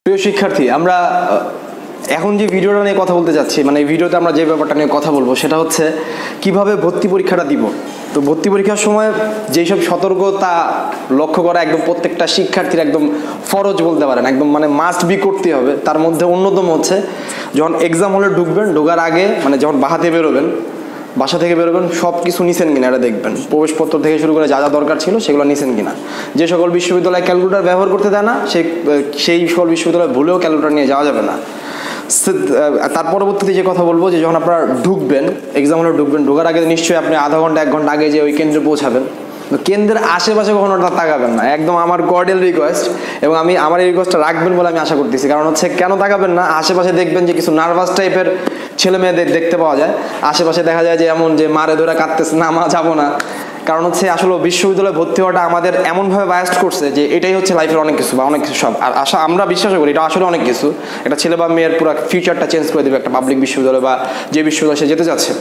প্রিয় শিক্ষার্থী, আমরা এখন যে ভিডিওটা নিয়ে কথা বলতে যাচ্ছি, মানে এই ভিডিওতে আমরা যে ব্যাপারটা নিয়ে কথা বলবো সেটা হচ্ছে কিভাবে ভর্তি পরীক্ষাটা দিব। তো ভর্তি পরীক্ষার সময় যেই সব সতর্কতা লক্ষ্য করা একদম প্রত্যেকটা শিক্ষার্থীর একদম ফরজ বলতে পারেন, একদম মানে মাস্ট বি করতে হবে। তার মধ্যে অন্যতম হচ্ছে যখন এক্সাম হলে ঢুকবেন, ঢোকার আগে মানে যখন বাসা থেকে বেরোবেন সব কিছু নিছেন কিনা এটা দেখবেন। প্রবেশপত্র থেকে শুরু করে যা যা দরকার ছিল সেগুলো নিছেন কিনা। যে সকল বিশ্ববিদ্যালয় ক্যালকুলেটর ব্যবহার করতে দেয় না, সেই সকল বিশ্ববিদ্যালয় ভুলেও ক্যালকুলেটর নিয়ে যাওয়া যাবে না। তার পরবর্তীতে যে কথা বলবো, যে যখন আপনারা ঢুকবেন, এক্সাম হলে ঢোকার আগে নিশ্চয়ই আপনি আধা ঘন্টা 1 ঘন্টা আগে যে ওই কেন্দ্রে পৌঁছাবেন। কেন্দ্রের আশেপাশে কখনো ওটা তাকাবেন না, একদম আমার কর্ডিয়াল রিকোয়েস্ট। এবং আমার এই রিকোয়েস্টটা রাখবেন বলে আমি আশা করতেছি। কারণ হচ্ছে কেন তাকাবেন না, আশেপাশে দেখবেন যে কিছু নার্ভাস টাইপের ছেলে মেয়েদের দেখতে পাওয়া যায়। আশেপাশে দেখা যায় যে এমন যে মারে ধরে কাঁদতেছে, না মা যাবো না। কারণ হচ্ছে আসলে বিশ্ববিদ্যালয়ে ভর্তি হওয়াটা আমাদের এমনভাবে বায়াস্ট করছে যে এটাই হচ্ছে লাইফের অনেক কিছু বা অনেক কিছু সব। আর আমরা বিশ্বাস করি এটা আসলে অনেক কিছু। একটা ছেলে বা মেয়ের পুরো ফিউচারটা চেঞ্জ করে দেবে একটা পাবলিক বিশ্ববিদ্যালয় বা যে বিশ্ববিদ্যালয়ে সে যেতে যাচ্ছে।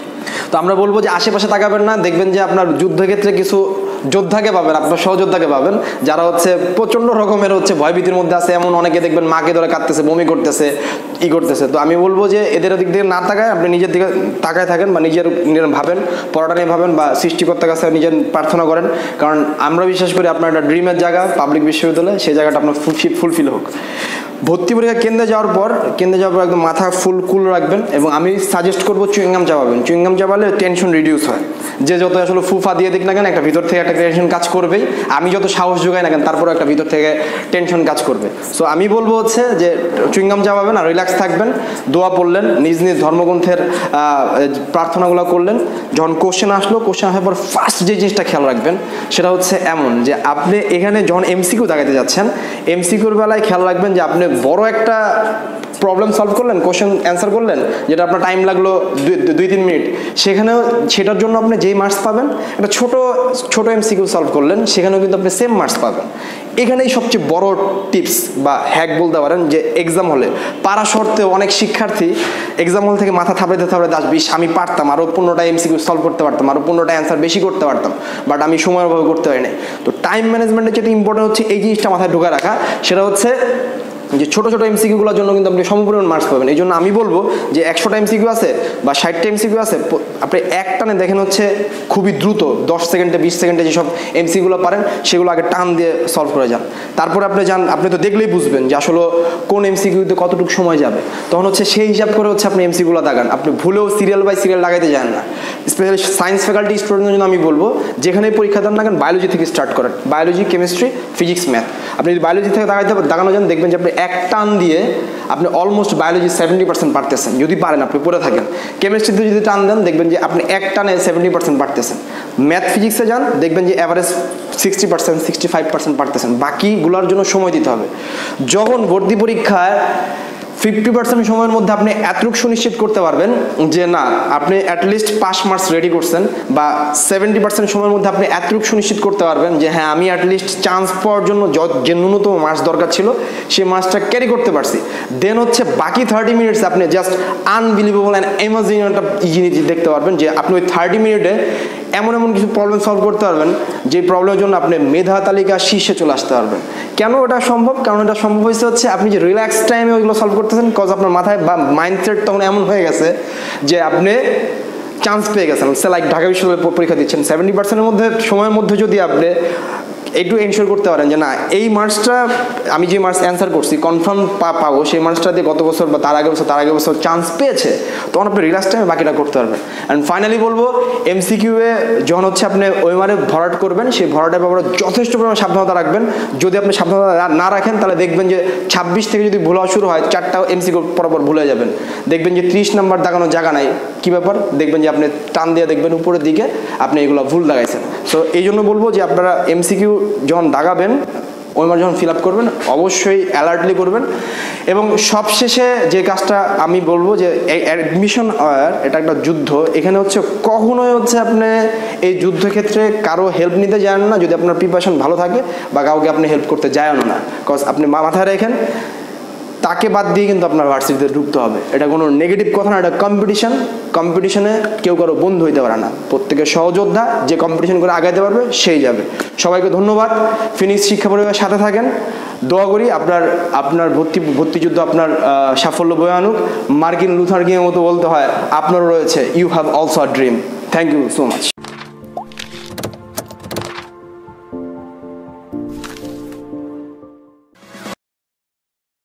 তো আমরা বলবো যে আশেপাশে তাকাবেন না। দেখবেন যে আপনার যুদ্ধক্ষেত্রে কিছু যোদ্ধাকে পাবেন, আপনার সহযোদ্ধাকে পাবেন, যারা হচ্ছে প্রচণ্ড রকমের হচ্ছে ভয়ভীতির মধ্যে আছে। এমন অনেকে দেখবেন মাকে ধরে কাঁদতেছে, বমি করতেছে, করতেছে। তো আমি বলবো যে এদের দিক থেকে না তাকায় আপনি নিজের দিকে তাকায় থাকেন বা নিজের ভাবেন, পড়াটা নিয়ে ভাবেন বা সৃষ্টিকর্তার কাছে নিজের প্রার্থনা করেন। কারণ আমরা বিশ্বাস করি আপনার একটা ড্রিমের জায়গা পাবলিক বিশ্ববিদ্যালয়, সেই জায়গাটা আপনার ফুলফিল হোক। ভর্তি পরীক্ষা কেন্দ্রে যাওয়ার পর একদম মাথা ফুল কুল রাখবেন। এবং আমি সাজেস্ট করবো চুইংগাম চাবাবেন। চুইংগাম চাবালে টেনশন রিডিউস হয়। যে যত আসলে ফুফা দিয়ে দিক না কেন, একটা ভিতর থেকে একটা টেনশন কাজ করবেই। আমি যত সাহস যোগাই না কেন, তারপরে একটা ভিতর থেকে টেনশন কাজ করবে। সো আমি বলবো হচ্ছে যে চুইংগাম চাবাবেন আর রিল্যাক্স থাকবেন। দোয়া পড়লেন, নিজ নিজ ধর্মগ্রন্থের প্রার্থনাগুলো করলেন। যখন কোশ্চেন আসার পর ফার্স্ট যে জিনিসটা খেয়াল রাখবেন সেটা হচ্ছে এমন যে আপনি এখানে যখন এমসিকিউ দাগাইতে যাচ্ছেন, এমসিকিউর বেলায় খেয়াল রাখবেন যে আপনি বড় একটা প্রবলেম সলভ করলেন, কোশ্চেন অ্যান্সার করলেন, যেটা আপনার টাইম লাগলো 2-3 মিনিট, সেখানেও সেটার জন্য আপনি যেই মার্কস পাবেন, একটা ছোট এমসিকিউ সলভ করলেন, সেখানেও কিন্তু আপনি সেম মার্কস পাবেন। এখানেই সবচেয়ে বড় টিপস বা হ্যাক বলতে পারেন যে এক্সাম হলে পারা সত্ত্বেও অনেক শিক্ষার্থী এক্সাম হল থেকে মাথা থাপড়াতে আসবে, আমি পারতাম আরও 15টা এমসিকিউ সলভ করতে পারতাম, আরও 15টা অ্যান্সার বেশি করতে পারতাম, বাট আমি সময়ের অভাবে করতে পারি নাই। তো টাইম ম্যানেজমেন্টের যেটা ইম্পর্টেন্ট হচ্ছে এই জিনিসটা মাথায় ঢোকা রাখা, সেটা হচ্ছে যে ছোটো এমসিকিউগুলোর জন্য কিন্তু আপনি সমপরিমাণ মার্কস পাবেন। এই জন্য আমি বলবো যে 100টা এমসিকিউ আছে বা 60টা এমসিকিউ আছে, আপনি এক টানে দেখেন হচ্ছে খুবই দ্রুত 10 সেকেন্ডে 20 সেকেন্ডে যেসব এমসিকিউগুলো পারেন সেগুলো আগে টান দিয়ে সলভ করে যান। তারপরে আপনি তো দেখলেই বুঝবেন যে আসলে কোন এমসিকিউতে কতটুকু সময় যাবে। তখন হচ্ছে সেই হিসাব করে হচ্ছে আপনি এমসিকিউগুলো দাগান। আপনি ভুলেও সিরিয়াল বাই সিরিয়াল লাগাইতে যান না। স্পেশালি সায়েন্স ফ্যাকাল্টি স্টুডেন্টের জন্য আমি বলবো যেখানেই পরীক্ষা দেন না কেন বায়োলজি থেকে স্টার্ট করেন। Biology, chemistry, physics, math. আপনি যদি বায়োলজি থেকে দাগানো যান, দেখবেন যে আপনি এক টান দিয়ে আপনি অলমোস্ট বায়োলজি 70% পারতেছেন, যদি পারেন আপনি পড়ে থাকেন। কেমিস্ট্রিতে যদি টান দেন, দেখবেন যে আপনি এক টানে 70% পারতেছেন। ম্যাথ, ফিজিক্সে যান, দেখবেন যে অ্যাভারেজ 60%, 65% পারতেছেন। বাকিগুলোর জন্য সময় দিতে হবে। যখন ভর্তি পরীক্ষায় 50% সময়ের মধ্যে আপনি এতটুকু সুনিশ্চিত করতে পারবেন যে না আপনি অ্যাটলিস্ট পাস মার্কস রেডি করছেন, বা 70% সময়ের মধ্যে আপনি এতটুকু সুনিশ্চিত করতে পারবেন যে হ্যাঁ আমি অ্যাটলিস্ট চান্স পাওয়ার জন্য যে ন্যূনতম মার্কস দরকার ছিল সেই মার্কসটা ক্যারি করতে পারছি। দেন হচ্ছে বাকি 30 মিনিটস আপনি জাস্ট আনবিলিভেবল অ্যান্ড অ্যামেজিং একটা জিনিস দেখতে পারবেন যে আপনি ওই 30 মিনিটে এমন কিছু প্রবলেম সলভ করতে পারবেন যে প্রবলেমের জন্য আপনি মেধা তালিকা শীর্ষে চলে আসতে পারবেন। কেন এটা সম্ভব? কারণ এটা সম্ভব হচ্ছে আপনি যে রিল্যাক্স টাইমে ওইগুলো সলভ করতেছেন, কজ আপনার মাথায় বা মাইন্ডসেট তখন এমন হয়ে গেছে যে আপনি চান্স পেয়ে গেছেন। লাইক ঢাকা বিশ্ববিদ্যালয়ে পরীক্ষা দিচ্ছেন, 70%-এর মধ্যে সময়ের মধ্যে যদি আপনি একটু এনশিওর করতে পারেন যে না এই মার্কসটা আমি যে মার্কস অ্যান্সার করছি কনফার্ম পাবো, সেই মার্কসটা দিয়ে গত বছর বা তার আগে বছর চান্স পেয়েছে, তখন আপনি রিল্যাক্স টাইমে বাকিটা করতে পারবেন। অ্যান্ড ফাইনালি বলবো এমসিকিউয়ে যখন হচ্ছে আপনি ওই মারে ভরাট করবেন, সেই ভরাটের ব্যাপারে যথেষ্ট পরিমাণ সাবধানতা রাখবেন। যদি আপনি সাবধানতা না রাখেন তাহলে দেখবেন যে 26 থেকে যদি ভুল হওয়া শুরু হয় 4টা এমসিকিউ পরপর ভুলে যাবেন। দেখবেন যে 30 নাম্বার দাগানোর জায়গা নাই, কী ব্যাপার? দেখবেন যে আপনি টান দিয়ে দেখবেন উপরের দিকে আপনি এগুলো ভুল দাগাইছেন। সো এই জন্য বলবো যে আপনারা এমসিকিউ যখন দাগাবেন, ওইমার যখন ফিল আপ করবেন, অবশ্যই অ্যালার্টলি করবেন। এবং সবশেষে যে কাজটা আমি বলবো যে অ্যাডমিশন ওয়ার এটা একটা যুদ্ধ। এখানে হচ্ছে কখনোই হচ্ছে আপনি এই যুদ্ধক্ষেত্রে কারো হেল্প নিতে যান না যদি আপনার প্রিপারেশন ভালো থাকে, বা কাউকে আপনি হেল্প করতে যায়ও না। কজ আপনি মাথায় রাখেন তাকে বাদ দিয়ে কিন্তু আপনার ভার্সিটিতে ঢুকতে হবে। এটা কোনো নেগেটিভ কথা না, এটা কম্পিটিশনে কেউ কারো বন্ধু হইতে পারে না, প্রত্যেকের সহযোদ্ধা, যে কম্পিটিশন করে আগাইতে পারবে সেই যাবে। সবাইকে ধন্যবাদ। ফিনিক্স শিক্ষা পরিবারের সাথে থাকেন, দোয়া করি আপনার ভর্তিযুদ্ধ আপনার সাফল্য বয়ে আনুক। মার্কিন লুথার কিংয়ের মতো বলতে হয়, আপনারও রয়েছে, you have also a dream. Thank you so much.